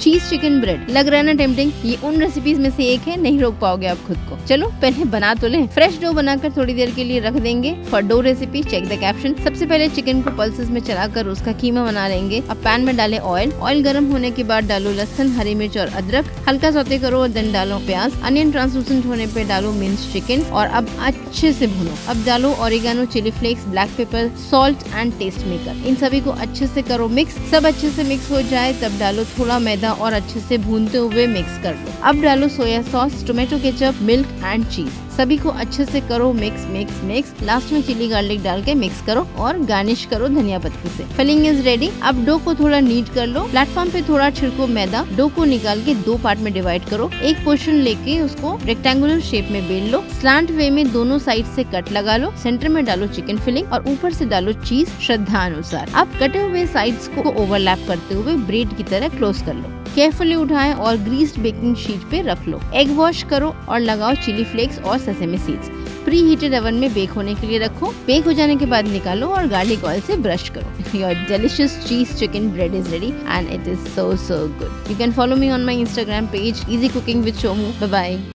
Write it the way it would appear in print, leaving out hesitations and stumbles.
चीज chicken bread. लग रहा है ना टेम्पटिंग? ये उन रेसिपीज में से एक है, नहीं रोक पाओगे आप खुद को। चलो पहले बना तो लें। फ्रेश डो बनाकर थोड़ी देर के लिए रख देंगे। For dough recipe check the caption. सबसे पहले चिकन को पल्सेस में चलाकर उसका कीमा बना लेंगे। अब पैन में डालें ऑयल। ऑयल गर्म होने के बाद डालो लहसुन, हरी मिर्च और अदरक। हल्का सौते करो और देन डालो प्याज। अनियन ट्रांसलूसेंट होने पे डालो मिन्स चिकन और अब अच्छे से भूनो। अब डालो oregano, chilli flakes, black pepper, salt and taste maker. इन सभी को अच्छे से करो मिक्स। सब अच्छे से मिक्स हो जाए तब डालो थोड़ा मैदा और अच्छे से भूनते हुए मिक्स कर लो। अब डालो soya sauce, tomato ketchup, milk and cheese. सभी को अच्छे से करो मिक्स मिक्स मिक्स। लास्ट में चिली गार्लिक डाल के मिक्स करो और गार्निश करो धनिया पत्ती से। Filling is ready. अब डो को थोड़ा नीट कर लो। प्लेटफॉर्म पे थोड़ा छिड़को मैदा। डो को निकाल के 2 पार्ट में डिवाइड करो। एक पोर्शन लेके उसको रेक्टेंगुलर शेप में बेल लो। स्लांट वे में दोनों साइड से कट लगा लो। सेंटर में डालो चिकन फिलिंग और ऊपर से डालो चीज श्रद्धा अनुसार। अब कटे हुए साइड्स को ओवरलैप करते हुए ब्रेड की तरह क्लोज कर लो। केयरफुली उठाएं और ग्रीस्ड बेकिंग शीट पे रख लो। एग वॉश करो और लगाओ चिली फ्लेक्स और sesame seeds. Pre heated oven में बेक होने के लिए रखो। बेक हो जाने के बाद निकालो और गार्लिक ऑयल से ब्रश करो। Your delicious cheese chicken bread is ready and it is so good. You can follow me on my Instagram page, Easy Cooking with Shomu. Bye bye.